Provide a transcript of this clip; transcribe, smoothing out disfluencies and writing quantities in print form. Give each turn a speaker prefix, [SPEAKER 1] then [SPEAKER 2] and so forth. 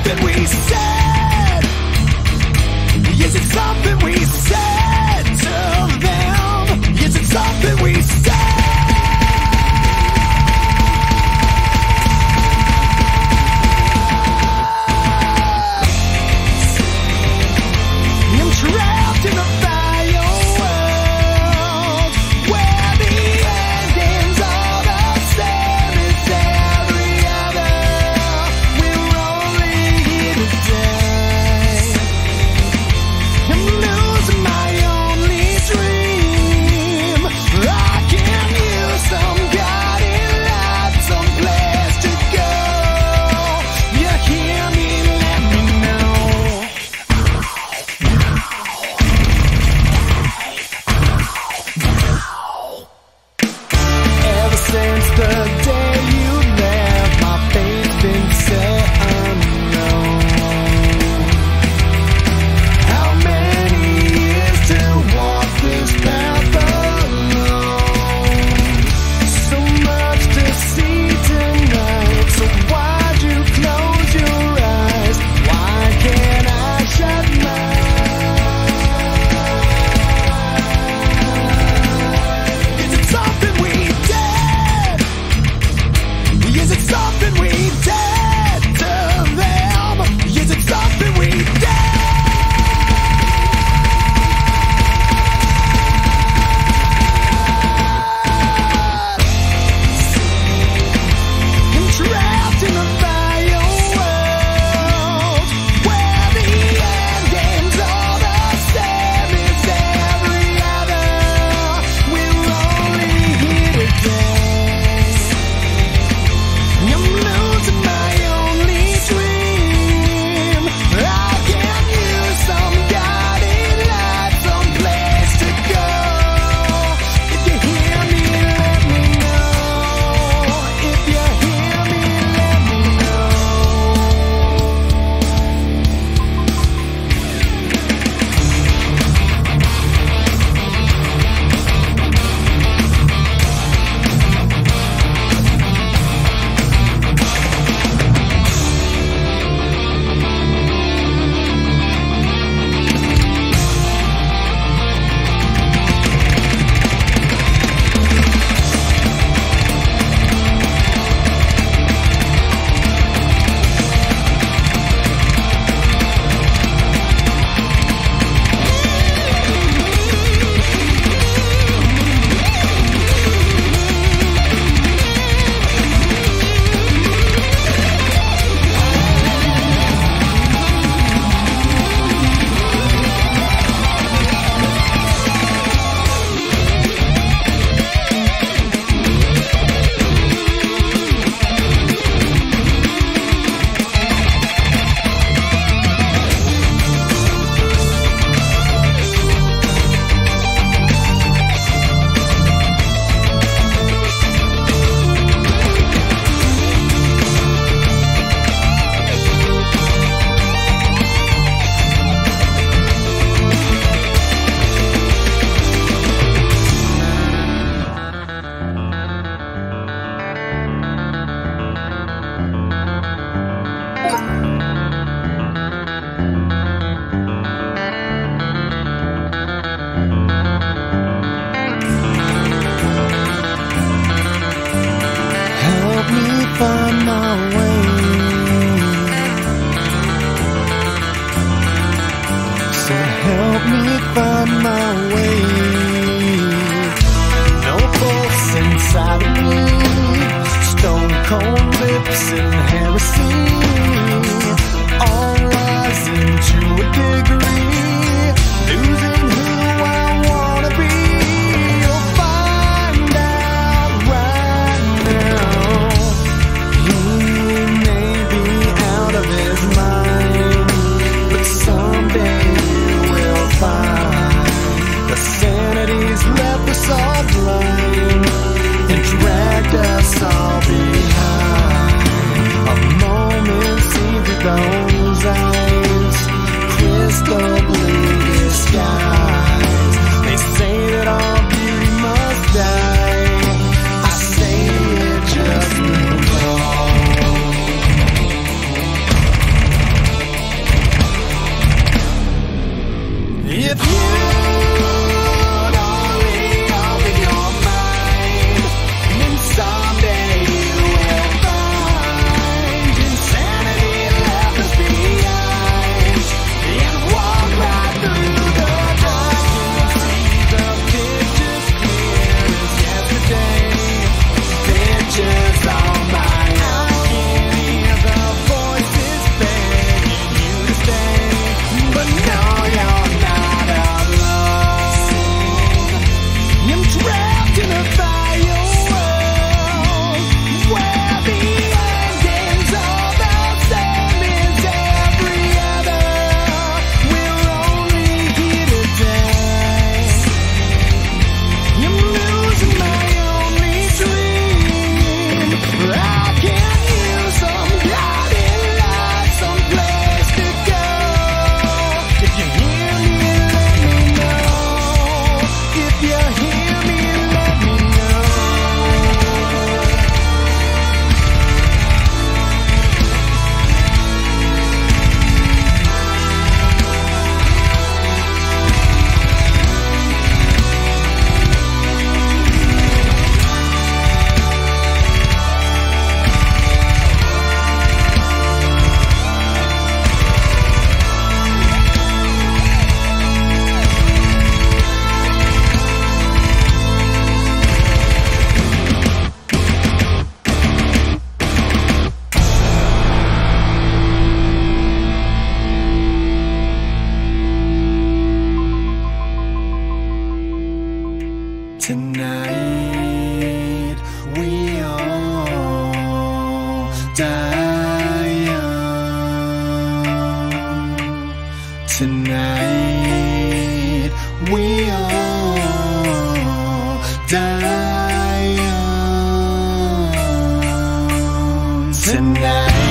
[SPEAKER 1] something we said? Is it something we said to them? Is it something we said? I'm trapped in a fire world where the endings are the same as every other. We're only here today. I'm losing my only dream. I can use some guiding light, some place to go. You hear me? Let me know. Ever since the day you left, my fate's been set unknown. How many years to walk this path alone? So much to see tonight. So why'd you close your eyes? Why can't I shut mine? Is it something we did? Is it something we did to them? Is it something we did? I'm trapped in a fire world where the endings are the same as every other. We're only here today. I'm losing my only dream. I can use some guiding light, some place to go. If you hear me, let me know. If you hear me, let me know. Help me find my way. So help me find my way. No pulse inside of me. Stone cold lips and heresy. All rising to a degree. Losing who I wanna be. You'll find out right now. He may be out of his mind, but someday you will find the sanity's left us all blind and dragged us all behind. die young. Tonight we all die young. Tonight